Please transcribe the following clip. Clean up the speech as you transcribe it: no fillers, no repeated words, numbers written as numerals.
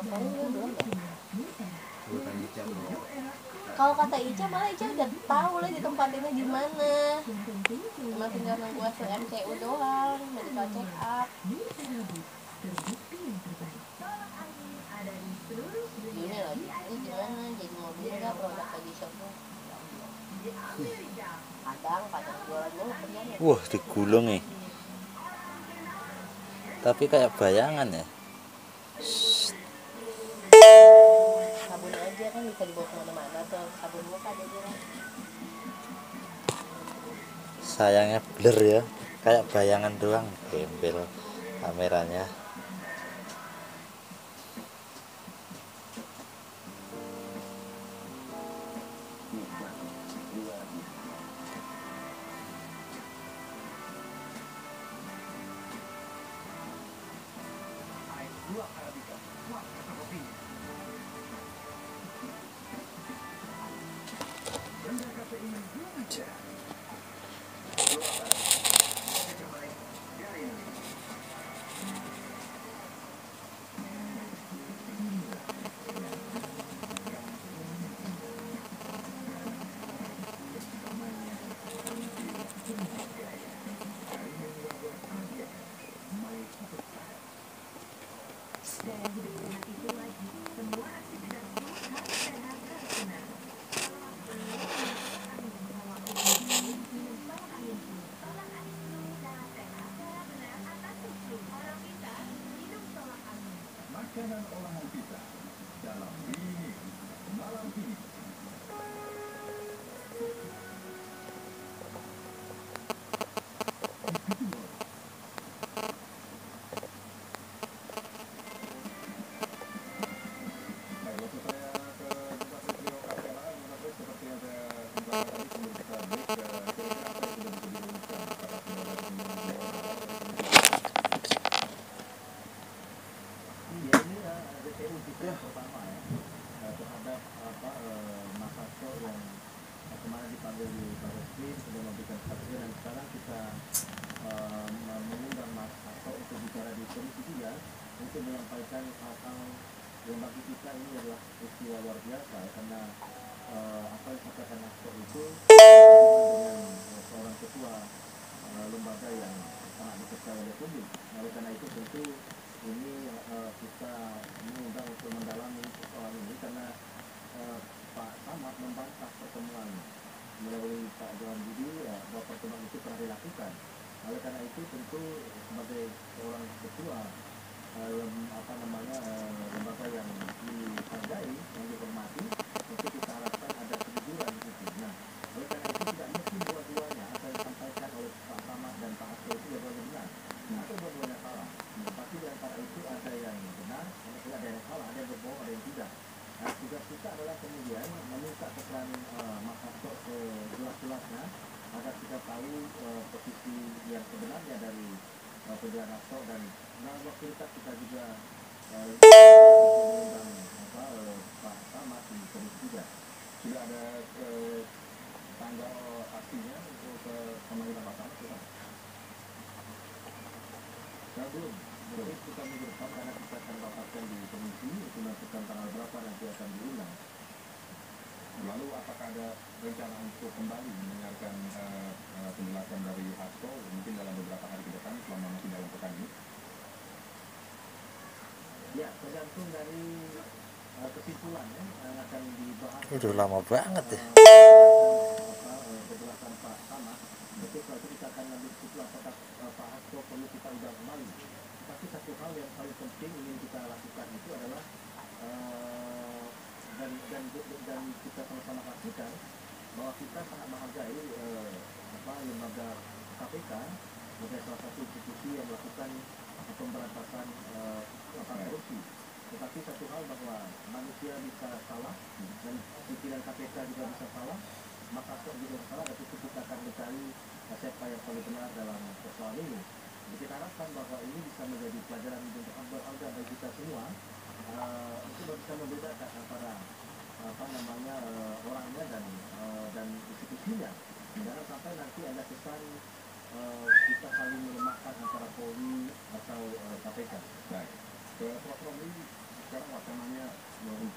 Kalau kata Ica malah Ica udah tahu lah ditempatinnya di mana. Cuma tinggal nunggu hasil MCU doang, medical check up. Ini lagi, ini gimana? Jadi mobil nggak produk lagi shopnya? Kadang jualan mulu kerjanya. Wah, digulung nih. Tapi kayak bayangan ya. Sabun aja kan bisa dibawa kemana-mana tuh, sabun muka dia bilang. Sayangnya blur ya, kayak bayangan doang, gembel kameranya. Makanan olahan kita dalam ini malam ini. Pertama ya terhadap Mas Hasto yang kemarin dipanggil di Barreskrim sudah memberikan kesaksian, dan sekarang kita mengundang Mas Hasto untuk bicara di Komisi 3 untuk menyampaikan hal-hal yang bagi kita ini adalah peristiwa luar biasa ya, karena apa yang disampaikan Hasto itu dengan seorang ketua lembaga yang sangat dipercaya oleh publik. Oleh karena itu tentu ini kita mengundang untuk mendalami persoalan ini, karena Pak Samad membantah pertemuan melalui Pak Johan Budi bahwa pertemuan itu telah dilakukan. Oleh karena itu tentu sebagai seorang ketua lembaga yang dihargai, yang dihormati, tentu kita harapkan ada kejujuran di situ. Nah, oleh karena itu tidak mesti dua-duanya apa yang disampaikan oleh Pak Samad dan Pak Hasto itu dua-duanya benar. Atau dua-duanya salah. Pasti di antara itu ada yang benar, ada yang salah, ada yang berbohong, ada yang tidak. Nah, tugas kita adalah kemudian meminta keterangan Mas Hasto sejelas-jelasnya agar kita tahu posisi yang sebenarnya dari Ferdinand Hasto, dan dalam waktu dekat kita juga mengundang Pak Samad di Komisi 3. Sudah ada tanggal pastinya untuk pemanggilan Pak Samad? Belum. Jadi kita minggu depan, karena kita akan rapatkan di komisi untuk menentukan tanggal berapa nanti akan diundang. Lalu apakah ada rencana untuk kembali mendengarkan penjelasan dari Hasto mungkin dalam beberapa hari ke depan selama masih dalam pekan ini? Ya, tergantung dari kesimpulannya yang akan dibahas. Udah lama banget ya. Penjelasan Pak Samad. Betul, kalau kita akan ambil kesimpulan apakah Pak Hasto perlu kita undang kembali. Tapi satu hal yang paling penting ingin kita lakukan itu adalah dan kita sama-sama pastikan bahwa kita sangat menghargai lembaga KPK sebagai salah satu institusi yang melakukan pemberantasan korupsi. Tetapi satu hal bahwa manusia bisa salah dan pimpinan KPK juga bisa salah, maka Hasto juga salah, dan itu kita akan mencari siapa yang paling benar dalam persoalan ini. Jadi kita harapkan bahwa ini bisa menjadi pelajaran untuk berharga bagi kita semua untuk bisa membedakan antara orangnya dan institusinya. Jangan sampai nanti ada kesan kita saling melemahkan antara Polri atau KPK. Baik. Prof. Romli, sekarang wacananya